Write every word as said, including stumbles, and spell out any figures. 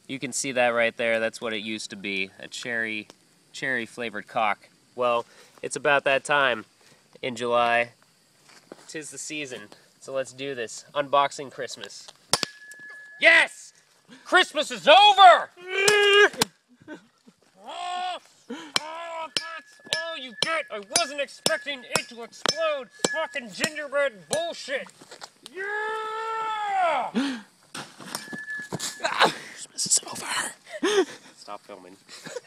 You can see that right there. That's what it used to be, a cherry, cherry flavored cock. Well, it's about that time in July. 'Tis the season, so let's do this. Unboxing Christmas. Yes! Christmas is over! Oh, oh, that's all you get. I wasn't expecting it to explode. Fucking gingerbread bullshit. Yeah! Christmas is over. Stop filming.